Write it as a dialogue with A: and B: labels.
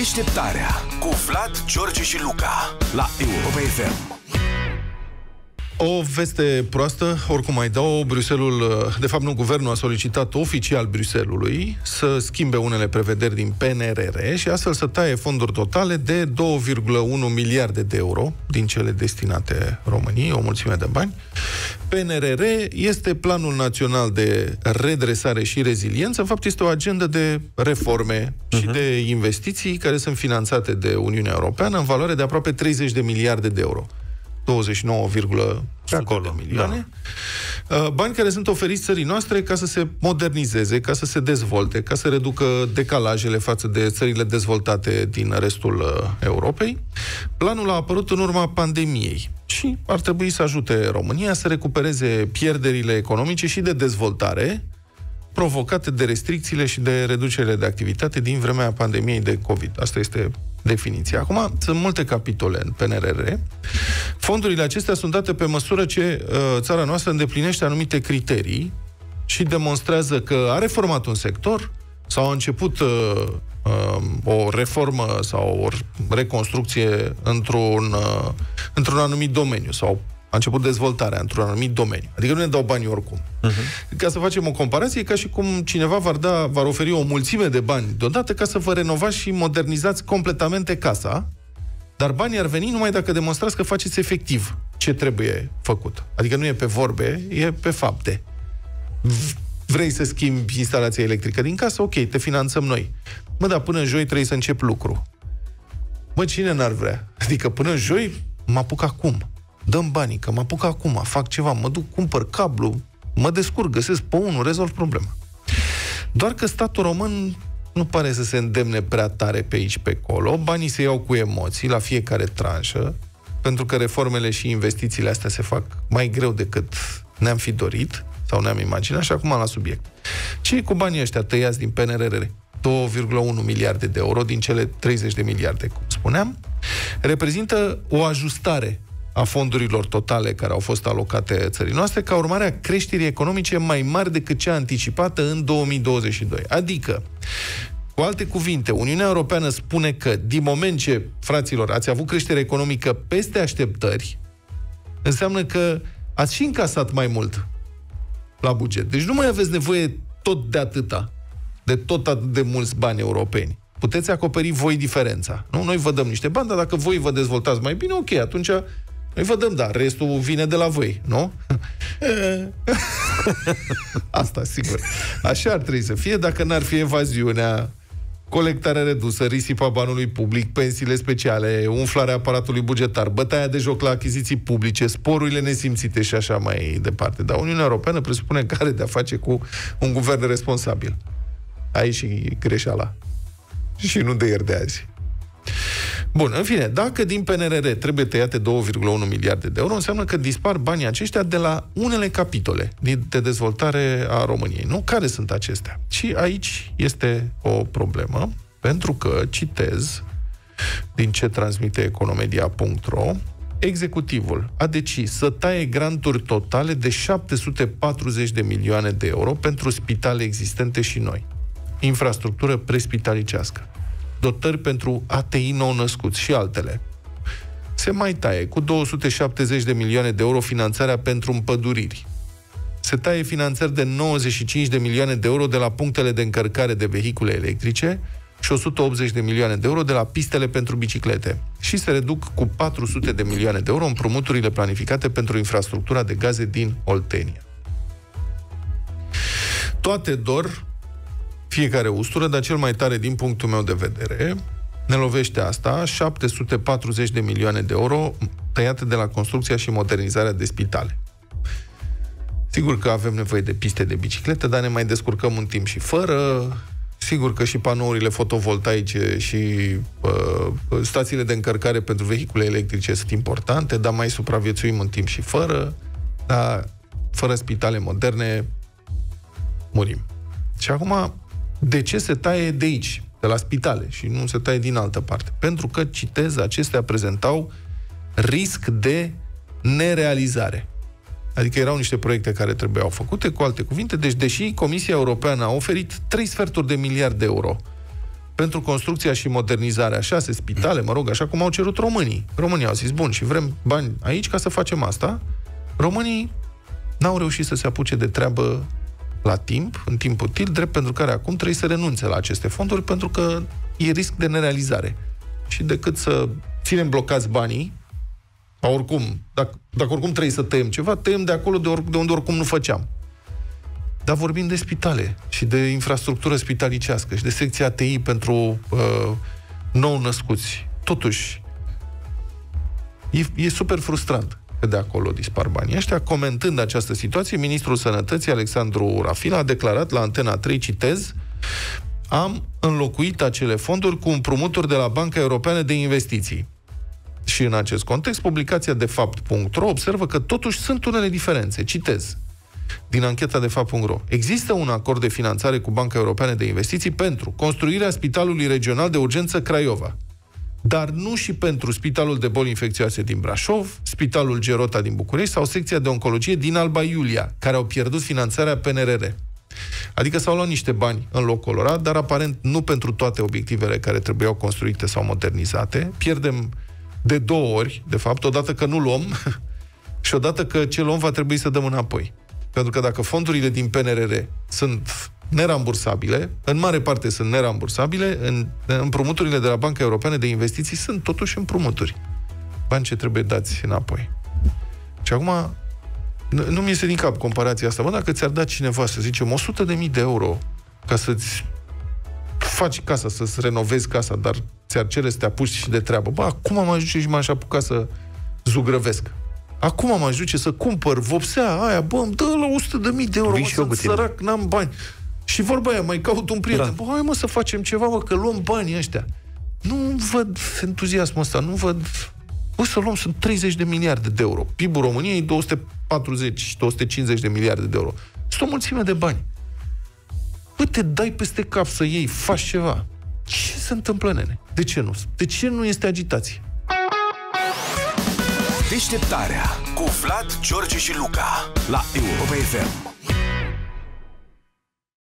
A: Deșteptarea cu Vlad, George și Luca la Europa FM.
B: O veste proastă, oricum mai dau, de fapt nu, guvernul a solicitat oficial Bruxellesului să schimbe unele prevederi din PNRR și astfel să taie fonduri totale de 2,1 miliarde de euro din cele destinate României, o mulțime de bani. PNRR este Planul Național de Redresare și Reziliență. În fapt, este o agendă de reforme și de investiții care sunt finanțate de Uniunea Europeană în valoare de aproape 30 de miliarde de euro. 29, de milioane. Da. Bani care sunt oferiți țării noastre ca să se modernizeze, ca să se dezvolte, ca să reducă decalajele față de țările dezvoltate din restul Europei. Planul a apărut în urma pandemiei și ar trebui să ajute România să recupereze pierderile economice și de dezvoltare provocate de restricțiile și de reducerile de activitate din vremea pandemiei de COVID. Asta este definiția. Acum, sunt multe capitole în PNRR. Fondurile acestea sunt date pe măsură ce țara noastră îndeplinește anumite criterii și demonstrează că a reformat un sector sau a început o reformă sau o reconstrucție într-un anumit domeniu sau a început dezvoltarea într-un anumit domeniu. Adică nu ne dau bani oricum. Ca să facem o comparație, ca și cum cineva v-ar oferi o mulțime de bani deodată ca să vă renovați și modernizați completamente casa, dar banii ar veni numai dacă demonstrați că faceți efectiv ce trebuie făcut. Adică nu e pe vorbe, e pe fapte. Vrei să schimbi instalația electrică din casă? Ok, te finanțăm noi. Dar până joi trebuie să încep lucru. Cine n-ar vrea? Adică până joi mă apuc acum. Dăm banii, că mă apuc acum, fac ceva, mă duc, cumpăr cablu, mă descurc, găsesc pe unul, rezolv problema. Doar că statul român nu pare să se îndemne prea tare pe aici, pe acolo, banii se iau cu emoții la fiecare tranșă, pentru că reformele și investițiile astea se fac mai greu decât ne-am fi dorit sau ne-am imaginat. Și acum la subiect. Ce e cu banii ăștia tăiați din PNRR? 2,1 miliarde de euro din cele 30 de miliarde, cum spuneam, reprezintă o ajustare a fondurilor totale care au fost alocate țării noastre, ca urmare a creșterii economice mai mari decât cea anticipată în 2022. Adică, cu alte cuvinte, Uniunea Europeană spune că din moment ce, fraților, ați avut creștere economică peste așteptări, înseamnă că ați și încasat mai mult la buget. Deci nu mai aveți nevoie tot de atâta, de tot atât de mulți bani europeni. Puteți acoperi voi diferența. Nu? Noi vă dăm niște bani, dar dacă voi vă dezvoltați mai bine, ok, atunci noi vă dăm, dar restul vine de la voi, nu? Asta, sigur. Așa ar trebui să fie dacă n-ar fi evaziunea, colectarea redusă, risipa banului public, pensiile speciale, umflarea aparatului bugetar, bătaia de joc la achiziții publice, sporurile nesimțite și așa mai departe. Dar Uniunea Europeană presupune că are de-a face cu un guvern responsabil. Aici și greșeala. Și nu de ieri de azi. Bun, în fine, dacă din PNRR trebuie tăiate 2,1 miliarde de euro, înseamnă că dispar banii aceștia de la unele capitole de dezvoltare a României. Nu? Care sunt acestea? Și aici este o problemă, pentru că, citez din ce transmite economedia.ro, executivul a decis să taie granturi totale de 740 de milioane de euro pentru spitale existente și noi. Infrastructură prespitalicească, dotări pentru ATI nou-născuți și altele. Se mai taie cu 270 de milioane de euro finanțarea pentru împăduriri. Se taie finanțări de 95 de milioane de euro de la punctele de încărcare de vehicule electrice și 180 de milioane de euro de la pistele pentru biciclete. Și se reduc cu 400 de milioane de euro împrumuturile planificate pentru infrastructura de gaze din Oltenia. Toate dor fiecare ustură, dar cel mai tare din punctul meu de vedere ne lovește asta, 740 de milioane de euro tăiate de la construcția și modernizarea de spitale. Sigur că avem nevoie de piste de biciclete, dar ne mai descurcăm în timp și fără. Sigur că și panourile fotovoltaice și stațiile de încărcare pentru vehicule electrice sunt importante, dar mai supraviețuim în timp și fără. Dar fără spitale moderne murim. Și acum, de ce se taie de aici, de la spitale, și nu se taie din altă parte? Pentru că, citez, acestea prezentau risc de nerealizare. Adică erau niște proiecte care trebuiau făcute, cu alte cuvinte. Deci, deși Comisia Europeană a oferit 3 sferturi de miliard de euro pentru construcția și modernizarea 6 spitale, mă rog, așa cum au cerut românii. Românii au zis, bun, și vrem bani aici ca să facem asta. Românii n-au reușit să se apuce de treabă la timp, în timp util, drept pentru care acum trebuie să renunțe la aceste fonduri, pentru că e risc de nerealizare. Și decât să ținem blocați banii, oricum, dacă oricum trebuie să tăiem ceva, tăiem de acolo de unde oricum nu făceam. Dar vorbim de spitale și de infrastructură spitalicească și de secția ATI pentru nou-născuți. Totuși, e super frustrant că de acolo dispar banii ăștia. Comentând această situație, ministrul Sănătății, Alexandru Rafila, a declarat la Antena 3, citez, am înlocuit acele fonduri cu împrumuturi de la Banca Europeană de Investiții. Și în acest context, publicația defapt.ro observă că totuși sunt unele diferențe. Citez din ancheta defapt.ro. Există un acord de finanțare cu Banca Europeană de Investiții pentru construirea Spitalului Regional de Urgență Craiova, dar nu și pentru Spitalul de Boli Infecțioase din Brașov, Spitalul Gerota din București sau secția de oncologie din Alba Iulia, care au pierdut finanțarea PNRR. Adică s-au luat niște bani în locul ăla, dar aparent nu pentru toate obiectivele care trebuiau construite sau modernizate. Pierdem de 2 ori, de fapt, odată că nu luăm și odată că ce luăm va trebui să dăm înapoi. Pentru că dacă fondurile din PNRR sunt nerambursabile, în mare parte sunt nerambursabile, împrumuturile de la Banca Europeană de Investiții sunt totuși împrumuturi. Bani ce trebuie dați înapoi. Și acum, nu mi iese din cap comparația asta. Bă, dacă ți-ar da cineva, să zicem, 100.000 de euro ca să-ți faci casa, să-ți renovezi casa, dar ți-ar cere să te apuci și de treabă. Bă, acum am ajuns și m-aș apuca să zugrăvesc. Acum am ajuns să cumpăr vopsea aia, bă, îmi dă la 100.000 de euro, mă, sunt sărac, n-am bani. Și vorba aia, mai caut un prieten. Bă, hai mă să facem ceva, mă, că luăm banii ăștia. Nu văd entuziasmul ăsta, nu văd... Bă, să luăm, sunt 30 de miliarde de euro. PIB-ul României 240, 250 de miliarde de euro. Sunt o mulțime de bani. Bă, te dai peste cap să iei, faci ceva. Ce se întâmplă, nene? De ce nu? De ce nu este agitație?
A: Deșteptarea cu Vlad, George și Luca la Europa FM.